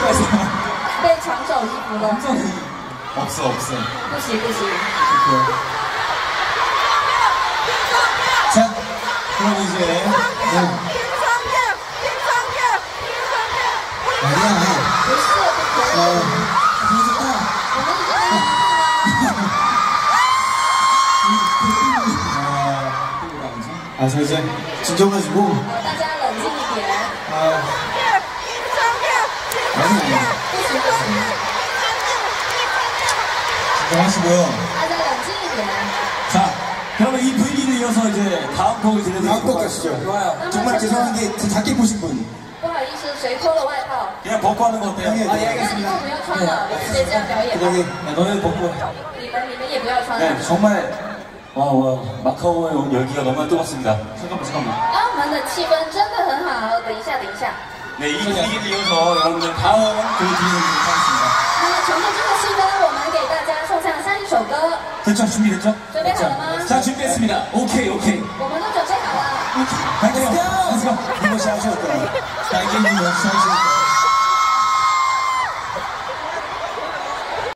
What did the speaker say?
被抢走衣服了。 없어. 不行不行。 자, 그럼 이제 아니야. 不是不可以。我们 아, 저 이제 진정하시고. 大家冷静一点。 아니. 不行不行。 진정하시고요. 大家冷静一点。 자, 그러면 이 분위기를 이어서 이제 다음 곡을 들려드릴게요. 다음 곡 가시죠. 좋아요. 정말 죄송한 게 작게 보신 분. 不好意思，谁脱了外套？ 그냥 벗고 하는 거 어때요? 네, 네. 啊, 예, 那以 알겠습니다. 后不要穿了，直接这样表演吧。 그다음에 야, 너네 벗고. 你们也不要穿了。 네, 정말 와, 마카오에 온 열기가 너무 뜨겁습니다. 잠깐만. 澳门的气氛真的很好。等一下，等一下。 네, 이 분위기를 이어서 여러분들 다음 곡을 들려드리도록 하겠습니다. 那么乘着这个气氛，我们给大家送上下一首歌。 됐죠? 준비됐죠? 准备好了吗？ 자, 준비했습니다. 오케이. 我们都准备好了。 갈게요. Let's go. 이거 샤워할 거야. 자, 이게 이거 샤워할 거야.